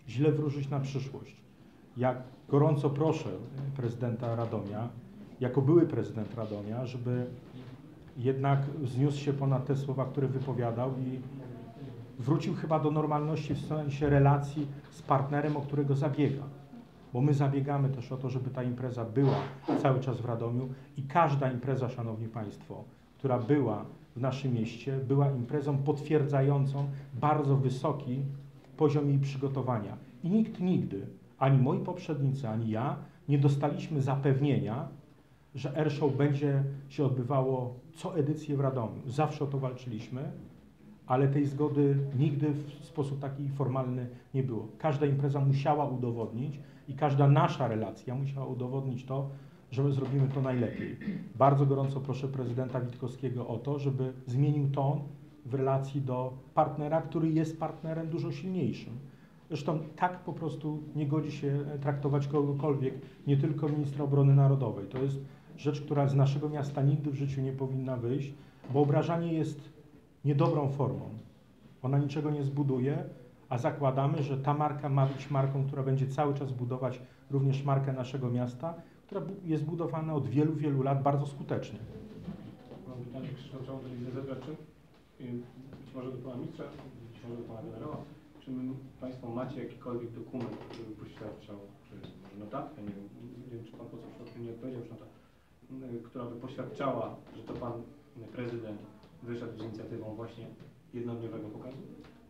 źle wróżyć na przyszłość. Ja gorąco proszę prezydenta Radomia, jako były prezydent Radomia, żeby jednak wzniósł się ponad te słowa, które wypowiadał i wrócił chyba do normalności w sensie relacji z partnerem, o którego zabiega. Bo my zabiegamy też o to, żeby ta impreza była cały czas w Radomiu i każda impreza, szanowni państwo, która była w naszym mieście, była imprezą potwierdzającą bardzo wysoki poziom jej przygotowania. I nikt nigdy, ani moi poprzednicy, ani ja, nie dostaliśmy zapewnienia, że Airshow będzie się odbywało co edycję w Radomiu. Zawsze o to walczyliśmy, ale tej zgody nigdy w sposób taki formalny nie było. Każda impreza musiała udowodnić i każda nasza relacja musiała udowodnić to, że my zrobimy to najlepiej. Bardzo gorąco proszę prezydenta Witkowskiego o to, żeby zmienił ton w relacji do partnera, który jest partnerem dużo silniejszym. Zresztą tak po prostu nie godzi się traktować kogokolwiek, nie tylko ministra obrony narodowej. To jest rzecz, która z naszego miasta nigdy w życiu nie powinna wyjść, bo obrażanie jest niedobrą formą. Ona niczego nie zbuduje, a zakładamy, że ta marka ma być marką, która będzie cały czas budować również markę naszego miasta, która jest budowana od wielu, wielu lat bardzo skutecznie. Mam pytanie, Krzysztof Czałon, Telewizja Zebraczy. Być może do pana ministra, być może do pana generała. Czy państwo macie jakikolwiek dokument, który poświadczał, czy może notatkę, nie wiem czy pan poseł Szlachty nie odpowiedział, czy która by poświadczała, że to pan prezydent wyszedł z inicjatywą właśnie jednodniowego pokazu?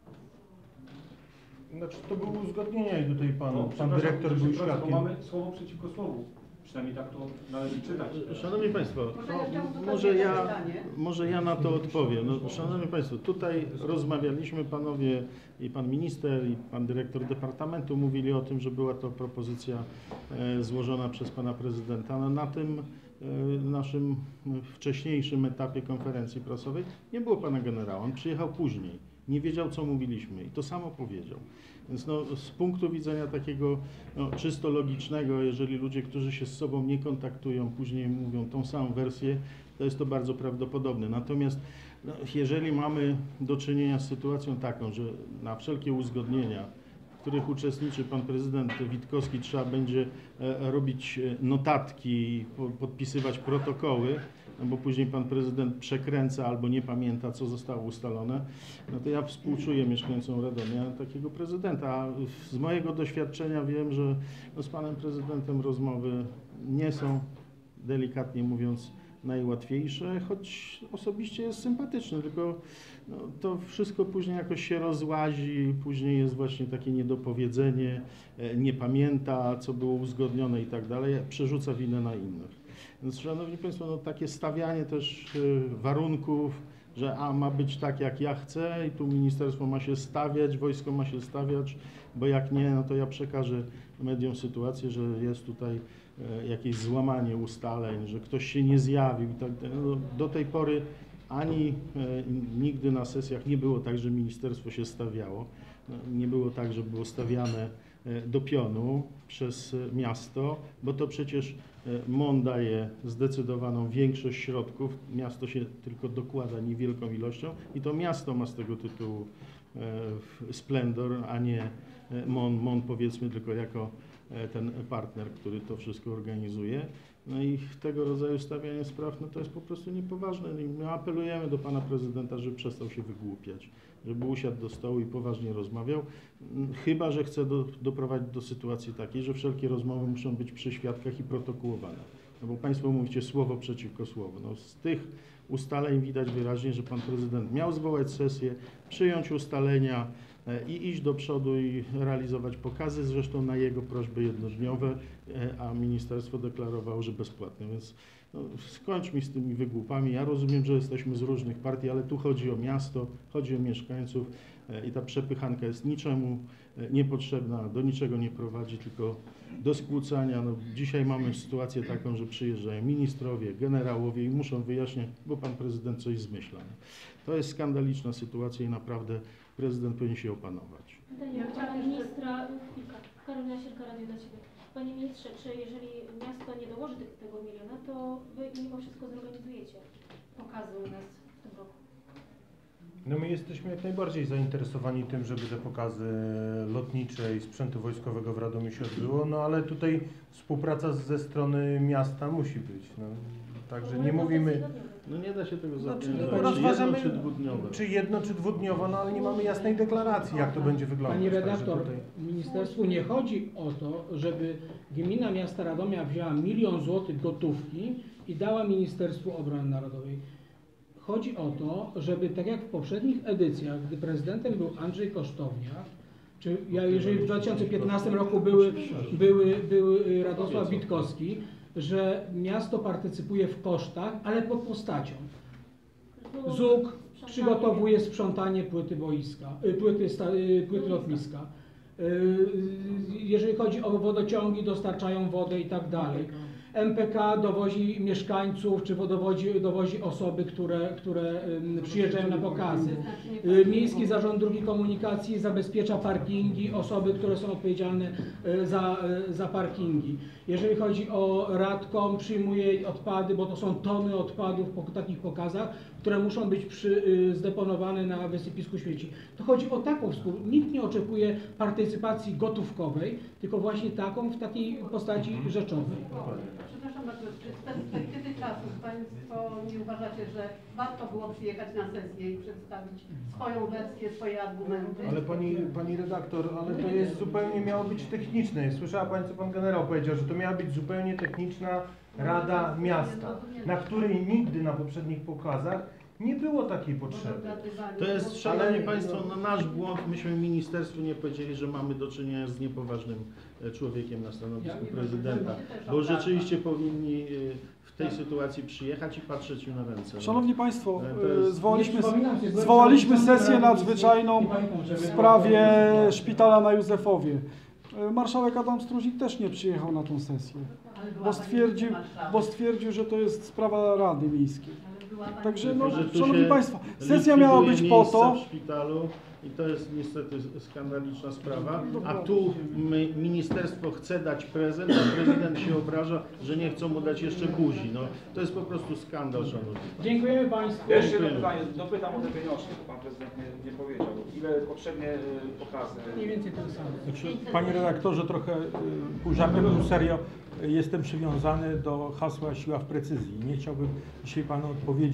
Znaczy to było uzgodnienie i tutaj pan Przepraszam, dyrektor był bo świadkiem. mamy słowo przeciwko słowu. Przynajmniej tak to należy czytać. Szanowni Państwo, może ja na to odpowiem. No, szanowni Państwo, tutaj rozmawialiśmy, panowie i pan minister i pan dyrektor departamentu mówili o tym, że była to propozycja złożona przez pana prezydenta. No, na tym naszym wcześniejszym etapie konferencji prasowej nie było pana generała, on przyjechał później, nie wiedział co mówiliśmy i to samo powiedział. Więc no, z punktu widzenia takiego czysto logicznego, jeżeli ludzie, którzy się z sobą nie kontaktują, później mówią tą samą wersję, to jest to bardzo prawdopodobne. Natomiast no, jeżeli mamy do czynienia z sytuacją taką, że na wszelkie uzgodnienia, w których uczestniczy pan prezydent Witkowski, trzeba będzie robić notatki, podpisywać protokoły, no bo później pan prezydent przekręca albo nie pamięta, co zostało ustalone, no to ja współczuję mieszkańcom Radomia takiego prezydenta. A z mojego doświadczenia wiem, że no z panem prezydentem rozmowy nie są, delikatnie mówiąc, najłatwiejsze, choć osobiście jest sympatyczny, tylko no, to wszystko później jakoś się rozłazi, później jest właśnie takie niedopowiedzenie, nie pamięta, co było uzgodnione i tak dalej, przerzuca winę na innych. Więc szanowni państwo, no, takie stawianie też warunków, że ma być tak jak ja chcę i tu ministerstwo ma się stawiać, wojsko ma się stawiać, bo jak nie, no to ja przekażę mediom sytuację, że jest tutaj jakieś złamanie ustaleń, że ktoś się nie zjawił. Tak, no, do tej pory ani nigdy na sesjach nie było tak, że ministerstwo się stawiało. Nie było tak, że było stawiane do pionu przez miasto, bo to przecież MON daje zdecydowaną większość środków, miasto się tylko dokłada niewielką ilością i to miasto ma z tego tytułu splendor, a nie MON powiedzmy tylko jako ten partner, który to wszystko organizuje. No i tego rodzaju stawianie spraw, no to jest po prostu niepoważne. I my apelujemy do pana prezydenta, żeby przestał się wygłupiać, żeby usiadł do stołu i poważnie rozmawiał, chyba że chce doprowadzić do sytuacji takiej, że wszelkie rozmowy muszą być przy świadkach i protokołowane. No bo państwo mówicie słowo przeciwko słowu. No z tych ustaleń widać wyraźnie, że pan prezydent miał zwołać sesję, przyjąć ustalenia i iść do przodu i realizować pokazy, zresztą na jego prośby jednodniowe, a ministerstwo deklarowało, że bezpłatne. Więc no, skończmy z tymi wygłupami. Ja rozumiem, że jesteśmy z różnych partii, ale tu chodzi o miasto, chodzi o mieszkańców i ta przepychanka jest niczemu niepotrzebna, do niczego nie prowadzi, tylko do skłócania. No, dzisiaj mamy sytuację taką, że przyjeżdżają ministrowie, generałowie i muszą wyjaśniać, bo pan prezydent coś zmyśla. To jest skandaliczna sytuacja i naprawdę prezydent powinien się opanować. Pytanie do pana ministra, Karolina Sielka, Radio dla Ciebie. Panie ministrze, czy jeżeli miasto nie dołoży tego miliona, to wy mimo wszystko zorganizujecie pokazy u nas w tym roku? No my jesteśmy jak najbardziej zainteresowani tym, żeby te pokazy lotnicze i sprzętu wojskowego w Radomiu się odbyło, no ale tutaj współpraca ze strony miasta musi być. No. Także nie mówimy... No nie da się tego Znaczy, zaplanować, czy jedno, czy dwudniowe. Czy jedno, czy dwudniowo, no ale nie mamy jasnej deklaracji, jak to będzie wyglądać. Pani Także redaktor, tutaj... ministerstwu nie chodzi o to, żeby gmina miasta Radomia wzięła 1 000 000 złotych gotówki i dała Ministerstwu Obrony Narodowej. Chodzi o to, żeby tak jak w poprzednich edycjach, gdy prezydentem był Andrzej Kosztowniak, czy jeżeli w 2015 roku był Radosław Witkowski, że miasto partycypuje w kosztach, ale pod postacią. ZUK przygotowuje sprzątanie płyty boiska, płyty lotniska. Jeżeli chodzi o wodociągi, dostarczają wodę i tak dalej. MPK dowozi mieszkańców, czy dowozi osoby, które przyjeżdżają na pokazy. Miejski Zarząd Dróg Komunikacji zabezpiecza parkingi, osoby, które są odpowiedzialne za parkingi. Jeżeli chodzi o Radkom, przyjmuje odpady, bo to są tony odpadów po takich pokazach, które muszą być zdeponowane na wysypisku śmieci. To chodzi o taką współpracę. Nikt nie oczekuje partycypacji gotówkowej, tylko właśnie taką w takiej postaci rzeczowej. Przepraszam bardzo, czy z perspektywy czasu Państwo nie uważacie, że warto było przyjechać na sesję i przedstawić swoją wersję, swoje argumenty? Ale pani redaktor, ale to jest zupełnie miało być techniczne. Słyszała Pani, co Pan Generał powiedział, że to miała być zupełnie techniczna Rada Miasta, na której nigdy na poprzednich pokazach nie było takiej potrzeby. To jest, szanowni Państwo, no nasz błąd. Myśmy ministerstwu nie powiedzieli, że mamy do czynienia z niepoważnym człowiekiem na stanowisku prezydenta, bo rzeczywiście powinni w tej sytuacji przyjechać i patrzeć im na ręce. Szanowni Państwo, jest... zwołaliśmy sesję nadzwyczajną w sprawie szpitala na Józefowie. Marszałek Adam Struzik też nie przyjechał na tą sesję, bo stwierdził, że to jest sprawa Rady Miejskiej. Także, no, szanowni Państwo, sesja miała być po to... w szpitalu i to jest niestety skandaliczna sprawa, a tu ministerstwo chce dać prezent, a prezydent się obraża, że nie chcą mu dać jeszcze buzi. No, to jest po prostu skandal, szanowni. Dziękujemy Państwu. Jeszcze jedno pytanie, dopytam o te pieniążki, bo Pan Prezydent nie powiedział. Ile poprzednie pokazy? Mniej więcej tyle samo. Znaczy, panie redaktorze, trochę pół żartem, pół serio, jestem przywiązany do hasła siła w precyzji. Nie chciałbym dzisiaj Panu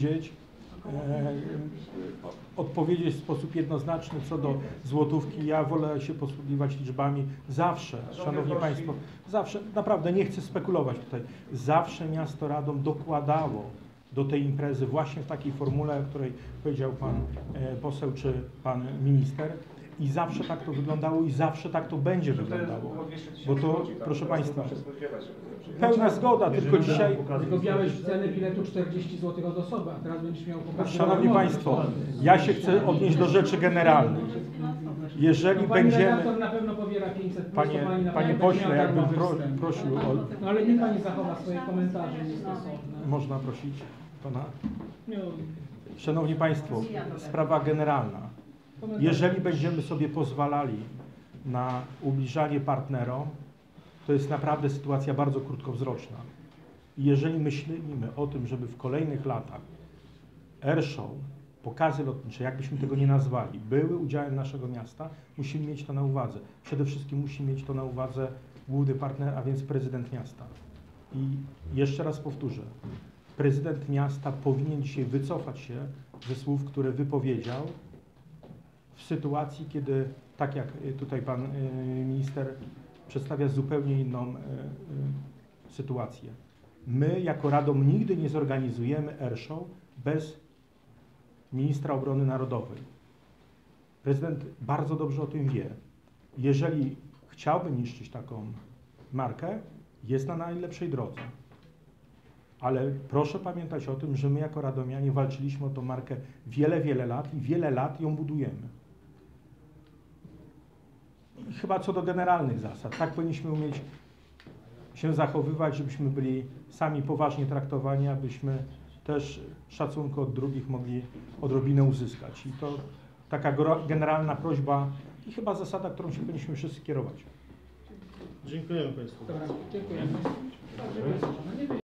odpowiedzieć w sposób jednoznaczny co do złotówki. Ja wolę się posługiwać liczbami. Zawsze, szanowni Państwo, zawsze, naprawdę nie chcę spekulować tutaj, zawsze miasto Radom dokładało do tej imprezy właśnie w takiej formule, o której powiedział Pan poseł czy Pan minister. I zawsze tak to wyglądało i zawsze tak to będzie wyglądało. Bo to, proszę Państwa, pełna zgoda, tylko dzisiaj... Wykupiałeś cenę biletu 40 zł od osoby, a teraz będziesz miał pokaz. Szanowni Państwo, ja się chcę odnieść do rzeczy generalnych. Jeżeli będziemy... Redaktor na pewno pobiera 500 plus, Panie pośle, jakbym prosił o... No ale niech Pani zachowa swoje komentarze niestosowne. Można prosić Pana? Szanowni Państwo, sprawa generalna. Jeżeli będziemy sobie pozwalali na ubliżanie partnerom, to jest naprawdę sytuacja bardzo krótkowzroczna. I jeżeli myślimy o tym, żeby w kolejnych latach airshow, pokazy lotnicze, jakbyśmy tego nie nazwali, były udziałem naszego miasta, musimy mieć to na uwadze. Przede wszystkim musi mieć to na uwadze główny partner, a więc prezydent miasta. I jeszcze raz powtórzę, prezydent miasta powinien dzisiaj wycofać się ze słów, które wypowiedział w sytuacji, kiedy, tak jak tutaj Pan minister przedstawia zupełnie inną sytuację. My jako Radom nigdy nie zorganizujemy airshow bez ministra obrony narodowej. Prezydent bardzo dobrze o tym wie. Jeżeli chciałby niszczyć taką markę, jest na najlepszej drodze. Ale proszę pamiętać o tym, że my jako radomianie walczyliśmy o tą markę wiele lat i wiele lat ją budujemy. I chyba co do generalnych zasad, tak powinniśmy umieć się zachowywać, żebyśmy byli sami poważnie traktowani, abyśmy też szacunku od drugich mogli odrobinę uzyskać. I to taka generalna prośba i chyba zasada, którą się powinniśmy wszyscy kierować. Dziękujemy Państwu. Dobra, dziękujemy.